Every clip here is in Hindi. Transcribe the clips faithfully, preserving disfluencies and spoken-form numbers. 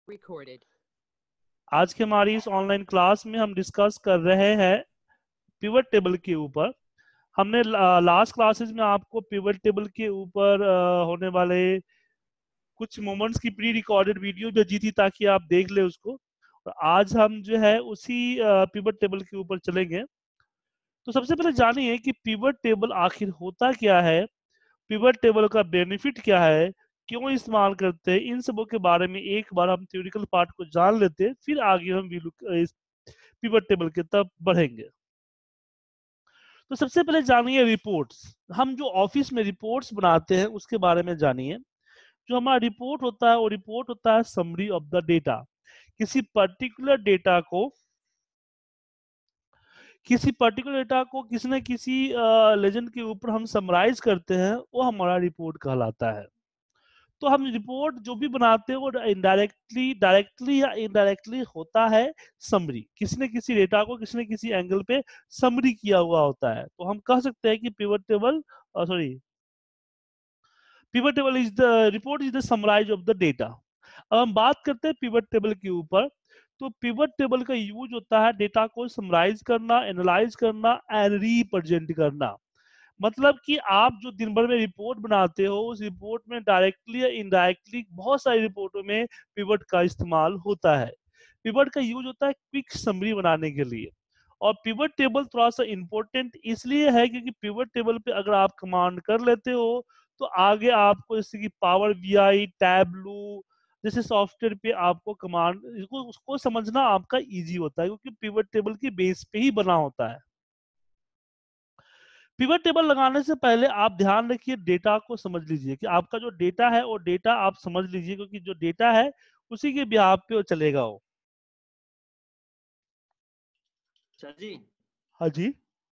Recorded. आज की हमारी इस ऑनलाइन क्लास में हम डिस्कस कर रहे हैं पिवट टेबल के ऊपर। हमने लास्ट क्लासेस में आपको पिवट टेबल के ऊपर होने वाले कुछ मोमेंट्स की प्री रिकॉर्डेड वीडियो भेजी थी ताकि आप देख ले उसको, और आज हम जो है उसी पिवट टेबल के ऊपर चलेंगे। तो सबसे पहले जानिए कि पिवट टेबल आखिर होता क्या है, पिवट टेबल का बेनिफिट क्या है, क्यों इस्तेमाल करते हैं, इन सबों के बारे में एक बार हम थ्योरिटिकल पार्ट को जान लेते हैं, फिर आगे हम इस पिवट टेबल की तरफ बढ़ेंगे। तो सबसे पहले जानिए रिपोर्ट्स। हम जो ऑफिस में रिपोर्ट्स बनाते हैं उसके बारे में जानिए। जो हमारा रिपोर्ट होता है वो रिपोर्ट होता है समरी ऑफ द डेटा। किसी पर्टिकुलर डेटा को किसी पर्टिकुलर डेटा को किसी न किसी लेजेंड के ऊपर हम समराइज करते हैं, वो हमारा रिपोर्ट कहलाता है। तो हम रिपोर्ट जो भी बनाते हैं वो इनडायरेक्टली डायरेक्टली या इनडायरेक्टली होता है समरी। किसी न किसी डेटा को किसी न किसी एंगल पे समरी किया हुआ होता है। तो हम कह सकते हैं कि pivot table sorry pivot table is the report is the summarise of the data. अब हम बात करते हैं पिवट टेबल के ऊपर। तो पिवट टेबल का यूज होता है डेटा को समराइज करना, एनालाइज करना एंड रिप्रेजेंट करना। मतलब कि आप जो दिन भर में रिपोर्ट बनाते हो उस रिपोर्ट में डायरेक्टली या इनडायरेक्टली बहुत सारी रिपोर्टों में पिवट का इस्तेमाल होता है। पिवट का यूज होता है क्विक समरी बनाने के लिए। और पिवट टेबल थोड़ा सा इंपॉर्टेंट इसलिए है क्योंकि पिवट टेबल पे अगर आप कमांड कर लेते हो तो आगे आपको जैसे कि पावर बीआई, टैबलू जैसे सॉफ्टवेयर पे आपको कमांड इसको उसको समझना आपका इजी होता है, क्योंकि पिवट टेबल की बेस पे ही बना होता है। पिवट टेबल लगाने से पहले आप ध्यान रखिए, डेटा को समझ लीजिए कि आपका जो डेटा है वो डेटा आप समझ लीजिए, क्योंकि जो डेटा है उसी के बिहाव पे वो चलेगा वो। सर जी। हाँ जी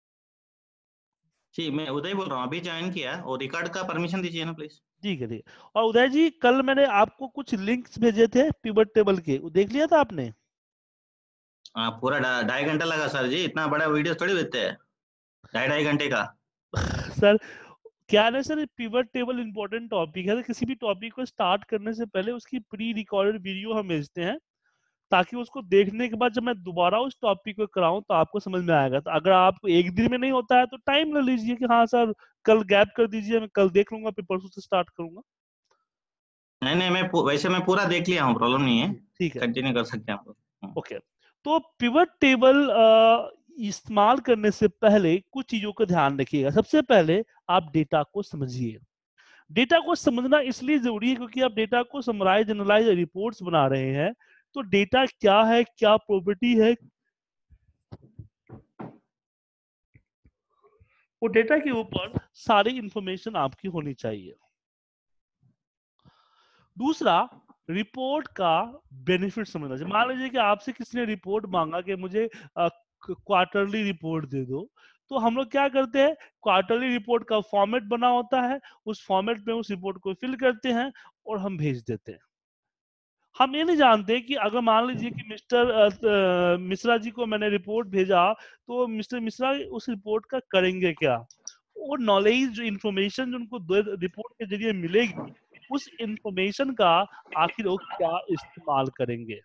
जी मैं उदय बोल रहा हूँ, अभी ज्वाइन किया और रिकॉर्ड का परमिशन दीजिए ना प्लीज। ठीक है ठीक है। और उदय जी, कल मैंने आपको कुछ लिंक्स भेजे थे पिवट टेबल के, वो देख लिया था आपने? हाँ पूरा ढा- ढाई घंटा लगा सर जी, इतना बड़ा वीडियो थोड़ी देते हैं ढाई ढाई घंटे का। सर क्या है ना sir, pivot table important topic है, तो किसी भी टॉपिक को स्टार्ट करने से पहले उसकी प्री रिकॉर्डेड वीडियो हम भेजते हैं ताकि उसको देखने के बाद जब मैं दोबारा उस टॉपिक को कराऊं तो आपको समझ में आएगा। तो अगर आपको एक दिन में नहीं होता है तो टाइम ले लीजिए कि हाँ सर कल गैप कर दीजिए, मैं कल देख लूंगा फिर परसों से स्टार्ट करूंगा। नहीं नहीं मैं पू- वैसे मैं पूरा देख लिया हूँ, प्रॉब्लम नहीं है, ठीक है, कंटिन्यू कर सकते हैं आप लोग। ओके। तो पिवट टेबल इस्तेमाल करने से पहले कुछ चीजों का ध्यान रखिएगा। सबसे पहले आप डेटा को समझिए। डेटा को समझना इसलिए जरूरी है क्योंकि आप डेटा को समराइज, एनालाइज, रिपोर्ट्स बना रहे हैं। तो डेटा क्या है, क्या प्रॉपर्टी है, वो डेटा के ऊपर सारी इंफॉर्मेशन आपकी होनी चाहिए। दूसरा, रिपोर्ट का बेनिफिट समझना चाहिए। मान लीजिए कि आपसे किसी ने रिपोर्ट मांगा कि मुझे क्वार्टरली रिपोर्ट दे दो, तो हम लोग क्या करते हैं, क्वार्टरली रिपोर्ट का फॉर्मेट बना होता है, उस फॉर्मेट में उस रिपोर्ट को फिल करते हैं और हम भेज देते हैं। हम ये नहीं जानते कि अगर मान लीजिए कि मिस्टर मिश्रा जी को मैंने रिपोर्ट भेजा तो मिस्टर मिश्रा उस रिपोर्ट का करेंगे क्या। वो नॉलेज, जो इंफॉर्मेशन जो उनको रिपोर्ट के जरिए मिलेगी, उस इंफॉर्मेशन का आखिर वो क्या इस्तेमाल करेंगे।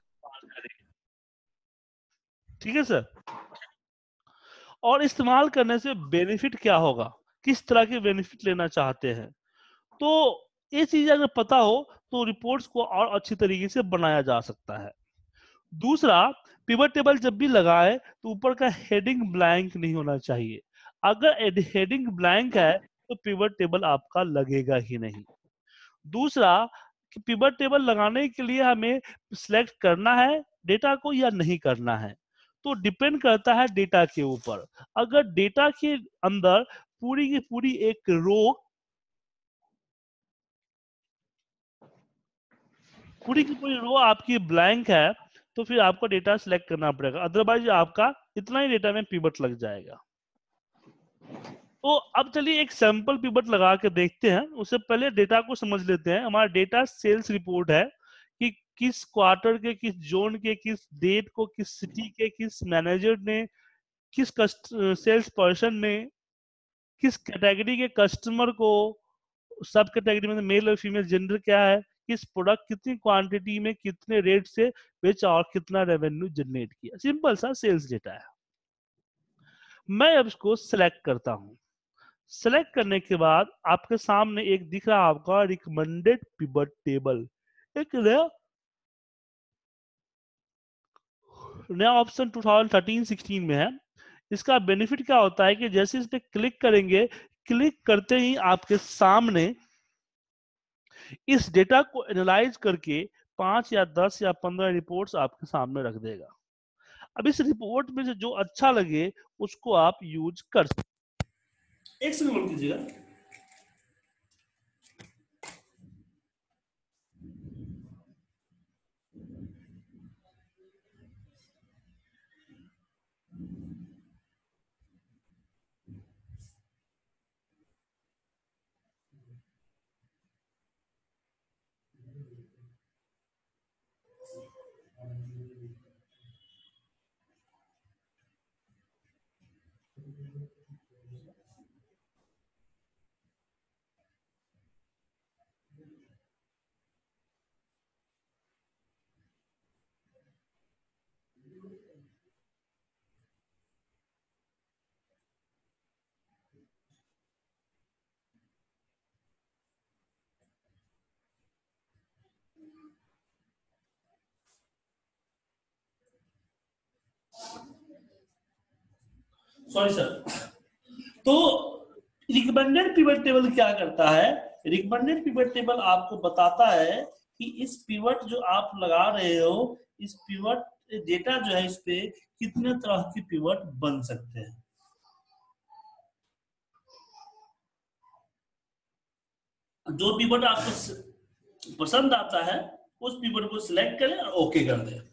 ठीक है सर। और इस्तेमाल करने से बेनिफिट क्या होगा, किस तरह के बेनिफिट लेना चाहते हैं, तो ये चीज अगर पता हो तो रिपोर्ट्स को और अच्छी तरीके से बनाया जा सकता है। दूसरा, पिवट टेबल जब भी लगाए तो ऊपर का हेडिंग ब्लैंक नहीं होना चाहिए। अगर हेडिंग ब्लैंक है तो पिवट टेबल आपका लगेगा ही नहीं। दूसरा, कि पिवट टेबल लगाने के लिए हमें सिलेक्ट करना है डेटा को या नहीं करना है, तो डिपेंड करता है डेटा के ऊपर। अगर डेटा के अंदर पूरी की पूरी एक रो पूरी की पूरी रो आपकी ब्लैंक है तो फिर आपको डेटा सिलेक्ट करना पड़ेगा, अदरवाइज आपका इतना ही डेटा में पिवट लग जाएगा। तो अब चलिए एक सैंपल पिवट लगा के देखते हैं। उससे पहले डेटा को समझ लेते हैं। हमारा डेटा सेल्स रिपोर्ट है कि किस क्वार्टर के, किस जोन के, किस डेट को, किस सिटी के, किस मैनेजर ने, किस सेल्स पर्सन ने, किस कैटेगरी के कस्टमर को, सब कैटेगरी में मेल और फीमेल जेंडर क्या है, किस प्रोडक्ट कितनी क्वांटिटी में कितने रेट से बेचा और कितना रेवेन्यू जनरेट किया। सिंपल सा सेल्स डेटा है। मैं अब इसको सिलेक्ट करता हूं। सिलेक्ट करने के बाद आपके सामने एक दिख रहा है आपका रिकमेंडेड पिवट टेबल, एक नया नया option two thousand thirteen sixteen में है। इसका बेनिफिट क्या होता है कि जैसे इस पे क्लिक करेंगे, क्लिक करते ही आपके सामने इस डेटा को एनालाइज करके पांच या दस या पंद्रह रिपोर्ट्स आपके सामने रख देगा। अब इस रिपोर्ट में से जो अच्छा लगे उसको आप यूज कर सकते। एक सेकंड होल्ड कीजिएगा। Sorry sir. तो रिकमेंडेड पिवट टेबल क्या करता है? रिकमेंडेड पिवट टेबल आपको बताता है कि इस पिवट जो आप लगा रहे हो, इस पिवट डेटा जो है इस पे कितने तरह की पिवट बन सकते हैं। जो पिवट आपको पसंद आता है उस पिवट को सिलेक्ट करें और ओके कर दें।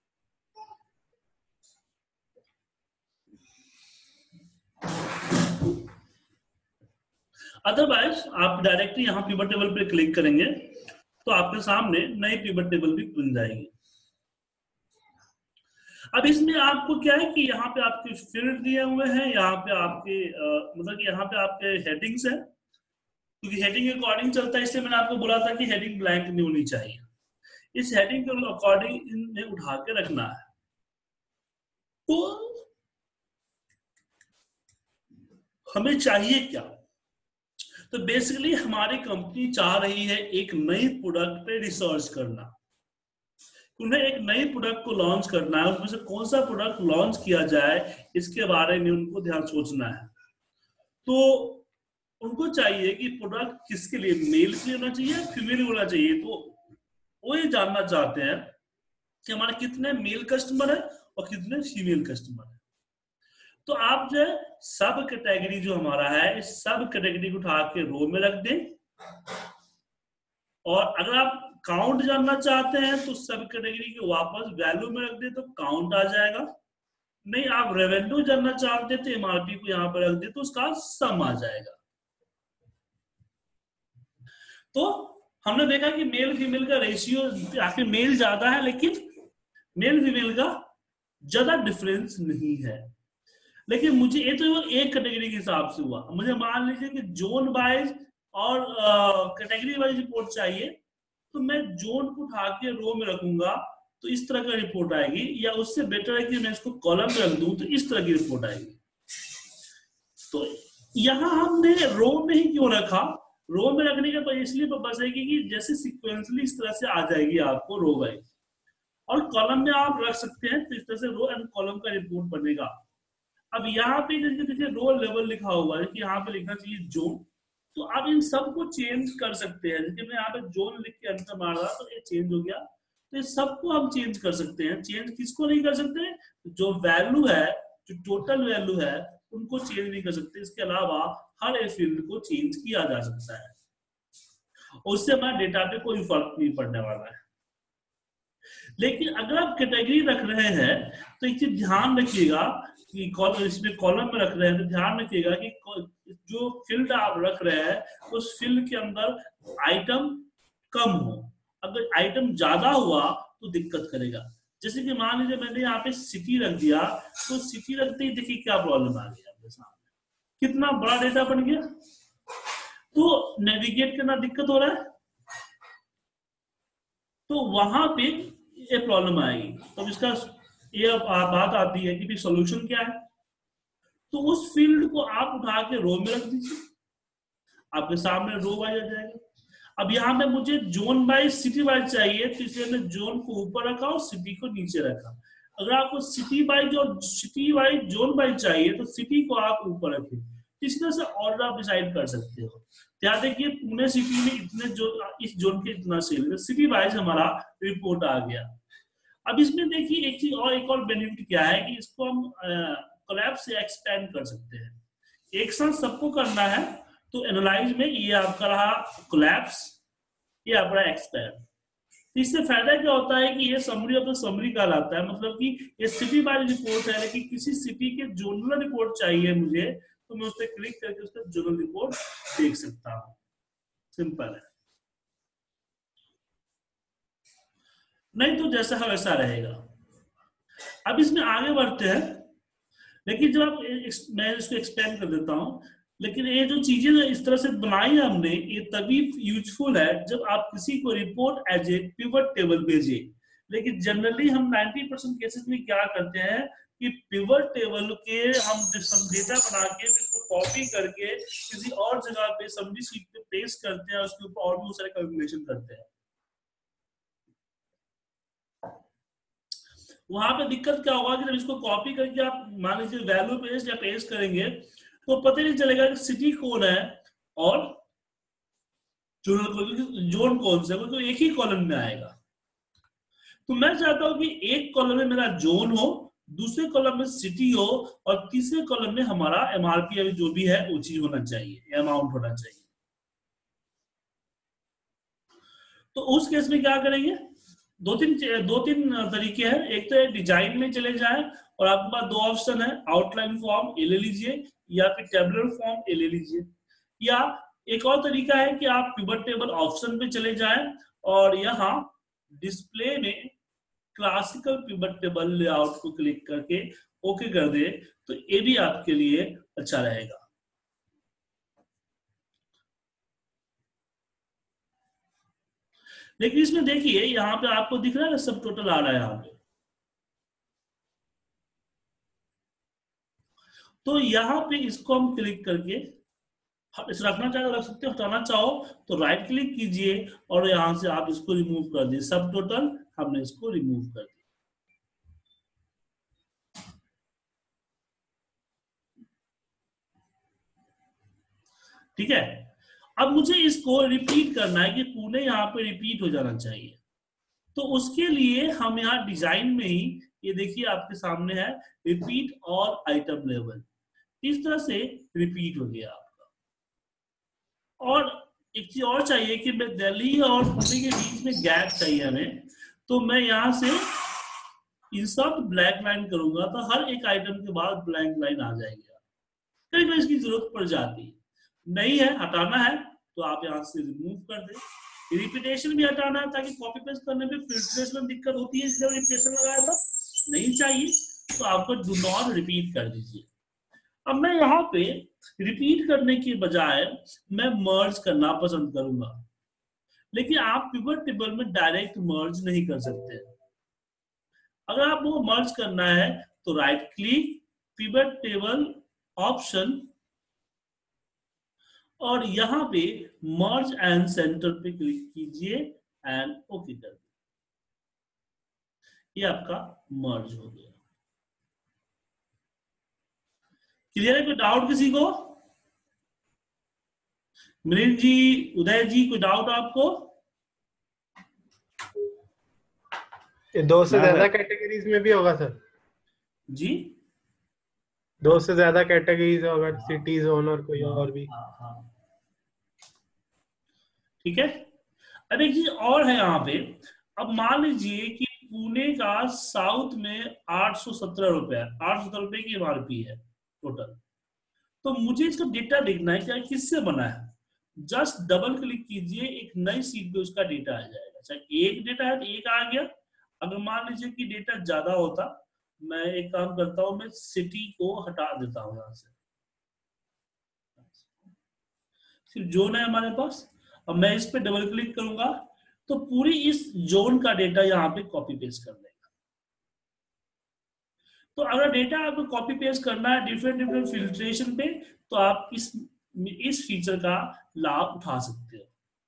अदरवाइज आप डायरेक्टली यहाँ पिवट टेबल पे क्लिक करेंगे तो आपके सामने नई पिवट टेबल भी खुल जाएगी। अब इसमें आपको क्या है कि यहाँ पे आपके फील्ड दिए हुए हैं, यहाँ पे आपके मतलब कि यहाँ पे आपके हेडिंग्स है, क्योंकि हेडिंग के अकॉर्डिंग चलता है, इसलिए मैंने आपको बोला था कि हेडिंग ब्लैंक नहीं होनी चाहिए। इस हेडिंग के अकॉर्डिंग इनमें उठा के रखना है। तो हमें चाहिए क्या? तो बेसिकली हमारी कंपनी चाह रही है एक नई प्रोडक्ट पे रिसर्च करना। उन्हें एक नई प्रोडक्ट को लॉन्च करना है, उसमें से कौन सा प्रोडक्ट लॉन्च किया जाए इसके बारे में उनको ध्यान सोचना है। तो उनको चाहिए कि प्रोडक्ट किसके लिए, मेल के लिए होना चाहिए, फीमेल होना चाहिए। तो वो ये जानना चाहते हैं कि हमारे कितने मेल कस्टमर है और कितने फीमेल कस्टमर है। तो आप जो है सब कैटेगरी जो हमारा है, इस सब कैटेगरी को उठा के रो में रख दें, और अगर आप काउंट जानना चाहते हैं तो सब कैटेगरी के वापस वैल्यू में रख दे तो काउंट आ जाएगा। नहीं, आप रेवेन्यू जानना चाहते हैं तो एमआरपी को यहां पर रख दे तो उसका सम आ जाएगा। तो हमने देखा कि मेल फीमेल का रेशियो, आखिर मेल ज्यादा है लेकिन मेल फीमेल का ज्यादा डिफरेंस नहीं है। लेकिन मुझे ये तो एक कैटेगरी के हिसाब से हुआ। मुझे मान लीजिए कि जोन वाइज और कैटेगरी वाइज रिपोर्ट चाहिए, तो मैं जोन को उठा के रो में रखूंगा तो इस तरह का रिपोर्ट आएगी, या उससे बेटर है कि मैं इसको कॉलम में रख दूं तो इस तरह की रिपोर्ट आएगी। तो यहां हमने रो में ही क्यों रखा? रो में रखने का इसलिए पर्पस है कि जैसे सिक्वेंसली इस तरह से आ जाएगी आपको रो वाइज, और कॉलम में आप रख सकते हैं तो इस तरह से रो एंड कॉलम का रिपोर्ट बनेगा। अब यहाँ पे जैसे रो लेवल लिखा हुआ है कि यहाँ पे लिखना चाहिए जोन, तो आप इन सब को चेंज कर सकते हैं। जैसे मैं यहाँ पे जोन लिख के अंतर मार रहा तो ये चेंज हो गया, तो इस सबको हम चेंज कर सकते हैं। चेंज किसको नहीं कर सकते? जो वैल्यू है, जो टोटल वैल्यू है, उनको चेंज नहीं कर सकते। इसके अलावा हर एक फील्ड को चेंज किया जा सकता है, उससे हमारे डेटा पे कोई फर्क नहीं पड़ने वाला है। लेकिन अगर आप कैटेगरी रख रहे हैं तो एक चीज ध्यान रखिएगा कि इसमें कॉलम में रख रहे हैं तो ध्यान रखिएगा कि जो फील्ड आप रख रहे हैं उस फील्ड के अंदर आइटम कम हो। अगर आइटम ज्यादा हुआ तो दिक्कत करेगा। जैसे कि मान लीजिए मैंने यहाँ पे सिटी रख दिया, तो सिटी रखते ही देखिए क्या प्रॉब्लम आ गया आपके सामने, कितना बड़ा डेटा बन गया। तो नेविगेट करना दिक्कत हो रहा है। तो वहां पे ये प्रॉब्लम आएगी। तो इसका ये बात आती है कि सॉल्यूशन क्या है। तो उस फील्ड को आप उठा के रो में रख दीजिए, आपके सामने रो वाइज आ जाएगा। अब यहाँ पे मुझे जोन वाइज सिटी वाइज चाहिए, तो इसलिए मैंने जोन को ऊपर रखा और सिटी को नीचे रखा। अगर आपको सिटी वाइज और सिटी वाइज जोन वाइज चाहिए तो सिटी को आप ऊपर रखें। इस तरह से ऑर्डर आप डिसाइड कर सकते हो। ध्यान देखिए पुणे सिटी में इतने जो इस जोन के इतना सेल है, सिटी वाइज हमारा रिपोर्ट आ गया। अब इसमें देखिए एक चीज और, एक और बेनिफिट क्या है कि इसको हम कोलैप्स से एक्सपेंड कर सकते हैं। एक साथ सबको करना है तो एनालाइज में ये आपका रहा कोलैप्स, ये आपका एक्सपेंड। इससे फायदा क्या होता है कि ये समरी ऑफ द समरी कहलाता है, मतलब कि ये सिटी वाइज रिपोर्ट है, लेकिन किसी सिटी के जोनल रिपोर्ट चाहिए मुझे तो मैं उस पर क्लिक करके उसका जोनल रिपोर्ट देख सकता हूं। सिंपल है, नहीं तो जैसा है वैसा रहेगा। अब इसमें आगे बढ़ते हैं, लेकिन जब आप मैं इसको एक्सपेंड कर देता हूं, लेकिन ये जो चीजें इस तरह से बनाई है हमने, ये तभी यूजफुल है जब आप किसी को report as a pivot table भेजे। लेकिन जनरली हम नब्बे परसेंट केसेस में क्या करते हैं कि पिवट टेबल के हम डेटा बना के इसको कॉपी करके किसी और जगह पे समरी शीट पे पेस्ट करते हैं, उसके ऊपर और बहुत सारे कैलकुलेशन करते हैं। वहां पे दिक्कत क्या होगा कि जब इसको कॉपी करके आप मान लीजिए वैल्यू पेस्ट या पेस्ट करेंगे तो पता नहीं चलेगा कि सिटी कौन है और जोन कौन सा है, तो एक ही कॉलम में आएगा। तो मैं चाहता हूं कि एक कॉलम में मेरा जोन हो, दूसरे कॉलम में सिटी हो, और तीसरे कॉलम में हमारा एमआरपी जो भी है वो चीज होना चाहिए, अमाउंट होना चाहिए। तो उस केस में क्या करेंगे, दो तीन दो तीन तरीके हैं। एक तो डिजाइन में चले जाएं और आपके पास दो ऑप्शन है, आउटलाइन फॉर्म ए ले लीजिए या फिर टेबुलर फॉर्म ए ले लीजिए, या एक और तरीका है कि आप पिवट टेबल ऑप्शन पे चले जाएं और यहाँ डिस्प्ले में क्लासिकल पिवट टेबल लेआउट को क्लिक करके ओके कर दे, तो ये भी आपके लिए अच्छा रहेगा। लेकिन इसमें देखिए यहाँ पे आपको दिख रहा है सब टोटल आ रहा है यहाँ पे, तो यहाँ पे इसको हम क्लिक करके इस रखना चाहो रख सकते हो, हटाना चाहो तो राइट क्लिक कीजिए और यहां से आप इसको रिमूव कर दिए, सब टोटल हमने इसको रिमूव कर दिया। ठीक है, अब मुझे इसको रिपीट करना है कि पुणे यहाँ पे रिपीट हो जाना चाहिए। तो उसके लिए हम यहाँ डिजाइन में ही ये देखिए आपके सामने है रिपीट ऑल आइटम लेवल, इस तरह से रिपीट हो गया आपका। और एक चीज और चाहिए कि मैं दिल्ली और पुणे के बीच में गैप चाहिए हमें, तो मैं यहाँ से इंसर्ट ब्लैक लाइन करूंगा तो हर एक आइटम के बाद ब्लैक लाइन आ जाएगी। कई बार इसकी जरूरत पड़ जाती है, नहीं है हटाना है तो आप यहाँ से रिमूव कर दें। रिपीटेशन भी हटाना है ताकि कॉपी पेस्ट करने में फिल्ट्रेशन में दिक्कत होती है, इसलिए रिपीटेशन लगाया था, नहीं चाहिए तो आपको डू नॉट रिपीट कर दीजिए। अब मैं यहाँ पे रिपीट करने के बजाय मैं मर्ज करना पसंद करूंगा, लेकिन आप पिवट टेबल में डायरेक्ट मर्ज नहीं कर सकते। अगर आपको मर्ज करना है तो right click, pivot table option, और यहां पे मर्ज एंड सेंटर पे क्लिक कीजिए एंड ओके कर दीजिए, ये आपका मर्ज हो गया। क्लियर है? कोई डाउट किसी को? मिलिंद जी, उदय जी, कोई डाउट आपको? दो से ज्यादा कैटेगरीज में भी होगा सर? जी, दो से ज्यादा कैटेगरीज होगा, सिटी जोन और कोई और भी? हाँ हाँ, ठीक है। अब एक चीज और है यहाँ पे, अब मान लीजिए कि पुणे का साउथ में आठ सौ सत्रह रुपए आठ सौ सत्रह रुपए की एमआरपी है टोटल, तो मुझे इसका डेटा देखना है क्या किससे बना है। जस्ट डबल क्लिक कीजिए, एक नई सीट पे उसका डेटा आ जाएगा। चाहे एक डेटा है तो एक आ गया, अगर मान लीजिए कि डेटा ज्यादा होता, मैं एक काम करता हूं, मैं सिटी को हटा देता हूं यहां से, सिर्फ जोन है हमारे पास। अब मैं इस पे डबल क्लिक करूंगा तो पूरी इस जोन का डेटा यहाँ पे कॉपी पेस्ट कर देगा। तो अगर डेटा आपको कॉपी पेस्ट करना है डिफरेंट डिफरेंट फिल्ट्रेशन पे, तो आप इस इस फीचर का लाभ उठा सकते हो।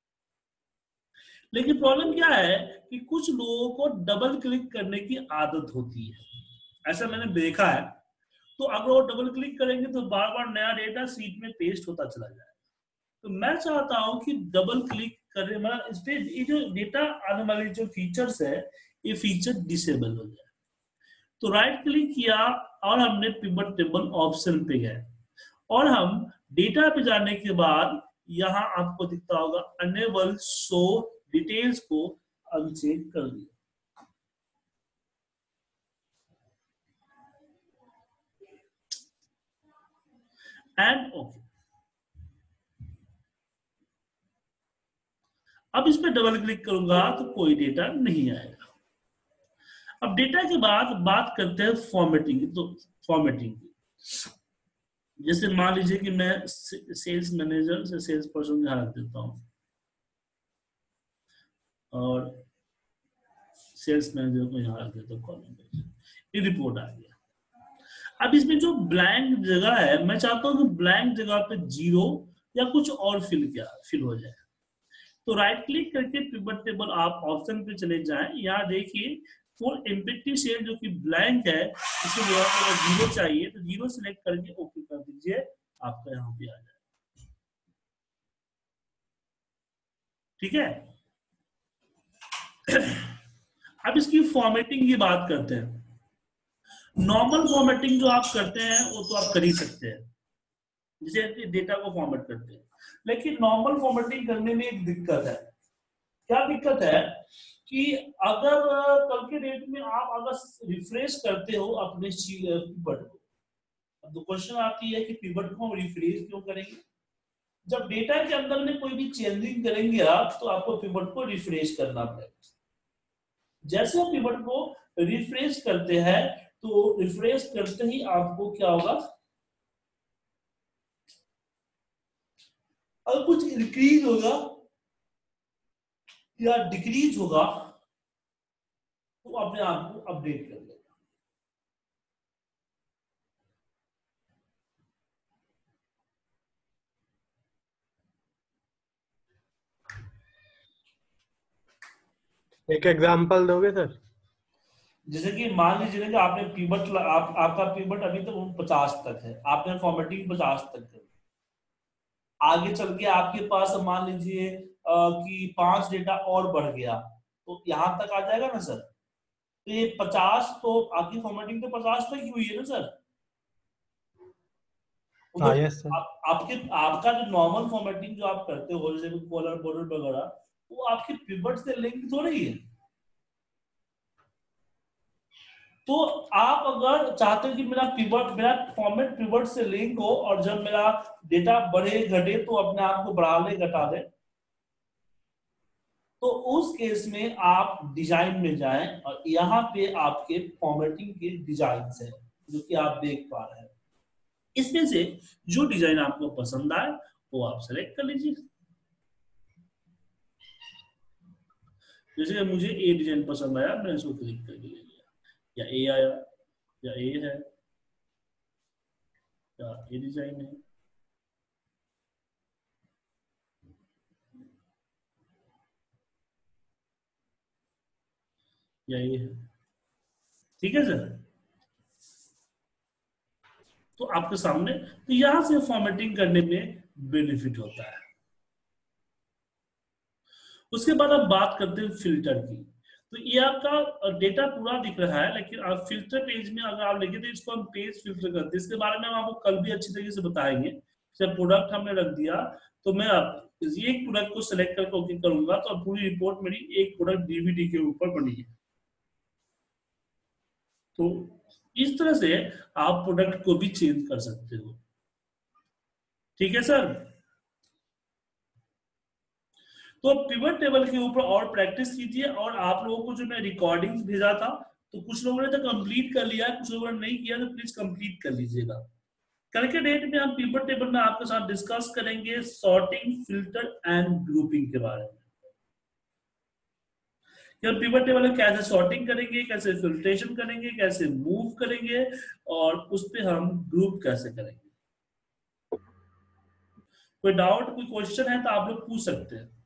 लेकिन प्रॉब्लम क्या है कि कुछ लोगों को डबल क्लिक करने की आदत होती है, ऐसा मैंने देखा है। तो अगर वो डबल क्लिक करेंगे तो बार बार नया डेटा सीट में पेस्ट होता चला जाएगा। तो मैं चाहता हूं कि डबल क्लिक करें, मतलब इस पे ये जो डेटा आने वाले जो फीचर्स है ये फीचर डिसेबल हो जाए। तो राइट क्लिक किया और हमने पिवट टेबल ऑप्शन पे गए और हम डेटा पे जाने के बाद यहाँ आपको दिखता होगा अनेबल शो डिटेल्स को अनचेक कर दिया। And okay. अब इस पे डबल क्लिक करूंगा तो कोई डेटा नहीं आएगा। अब डेटा के बाद बात करते हैं फॉर्मेटिंग की। तो फॉर्मेटिंग की, जैसे मान लीजिए कि मैं सेल्स मैनेजर से सेल्स पर्सन यहाँ रख देता हूँ और सेल्स मैनेजर को यहाँ रख देता हूँ कॉलम पे, ये रिपोर्ट आ गया। अब इसमें जो ब्लैंक जगह है, मैं चाहता हूँ कि ब्लैंक जगह पे जीरो या कुछ और फिल क्या फिल हो जाए। तो राइट क्लिक करके पिवट टेबल आप ऑप्शन पे चले जाएं। यहाँ देखिए फॉर एम्प्टी सेल जो कि ब्लैंक है, इसमें अगर जीरो चाहिए तो जीरो सिलेक्ट करके ओके कर दीजिए, आपका यहाँ पे आ जाए। ठीक है। अब इसकी फॉर्मेटिंग की बात करते हैं। नॉर्मल फॉर्मेटिंग जो आप करते हैं वो तो आप कर ही सकते हैं, जैसे डेटा को फॉर्मेट करते हैं। लेकिन नॉर्मल फॉर्मेटिंग करने में एक दिक्कत है। क्या दिक्कत है कि अगर कल के डेट में आप अगर रिफ्रेश करते हो अपने पिवट को, तो क्वेश्चन आती है कि पिवट को हम रिफ्रेश क्यों करेंगे। जब डेटा के अंदर में कोई भी चेंजिंग करेंगे आप, तो आपको पिवट को रिफ्रेश करना पड़ेगा। जैसे आप पिवट को रिफ्रेश करते हैं तो रिफ्रेश करते ही आपको क्या होगा, अगर कुछ इंक्रीज होगा या डिक्रीज होगा तो अपने आप को अपडेट कर लेगा। एक एग्जांपल दोगे सर? जैसे कि मान लीजिए कि आपने पिवट आप, आपका पिवट अभी तक पचास तक है, आपने फॉर्मेटिंग पचास तक है। आगे चल के आपके पास मान लीजिए कि पांच डेटा और बढ़ गया तो यहां तक आ जाएगा ना सर। तो ये पचास तो आपकी फॉर्मेटिंग तो पचास तक ही हुई है ना सर। हाँ, यस सर। आप, आपके आपका जो नॉर्मल फॉर्मेटिंग जो आप करते हो जैसे कॉलर बॉर्डर वगैरह, वो आपके पिवट से लिंक तो नहीं है। तो आप अगर चाहते हो कि मेरा पिवट मेरा फॉर्मेट पिवट से लिंक हो और जब मेरा डेटा बढ़े घटे तो अपने आप को बढ़ा ले घटा दे, तो उस केस में आप डिजाइन में जाएं और यहाँ पे आपके फॉर्मेटिंग के डिजाइन है जो कि आप देख पा रहे हैं। इसमें से जो डिजाइन आपको पसंद आए वो आप सेलेक्ट कर लीजिए। जैसे मुझे ए डिजाइन पसंद आया, मैंने इसको क्लिक करके ले लिया, या ए आया या ए है या ए डिजाइन है। या ये है। ठीक है सर। तो आपके सामने तो यहां से फॉर्मेटिंग करने में बेनिफिट होता है। उसके बाद आप बात करते हैं फिल्टर की। तो ये आपका डेटा पूरा दिख रहा है, लेकिन आप फिल्टर पेज में अगर आप लिखे तो इसको हम पेज फिल्टर करते हैं। इसके बारे में हम आपको कल भी अच्छी तरीके से बताएंगे। जब प्रोडक्ट हमने रख दिया तो मैं एक प्रोडक्ट को सिलेक्ट करके ओके करूंगा तो पूरी रिपोर्ट मेरी एक प्रोडक्ट डीवीडी के ऊपर बनी है। तो इस तरह से आप प्रोडक्ट को भी चेंज कर सकते हो। ठीक है सर। तो पिवट टेबल के ऊपर और प्रैक्टिस कीजिए। और आप लोगों को जो मैं रिकॉर्डिंग्स भेजा था तो कुछ लोगों ने तो कंप्लीट कर लिया, कुछ लोगों ने नहीं किया, तो प्लीज कंप्लीट कर लीजिएगा। कल के डेट में हम पिवट टेबल में आपके साथ डिस्कस करेंगे सॉर्टिंग, फिल्टर एंड ग्रुपिंग के बारे में। कि हम पिवट टेबल में कैसे सॉर्टिंग करेंगे, कैसे फिल्ट्रेशन करेंगे, कैसे मूव करेंगे और उस पे हम ग्रुप कैसे करेंगे। कोई डाउट, कोई क्वेश्चन है तो आप लोग पूछ सकते हैं।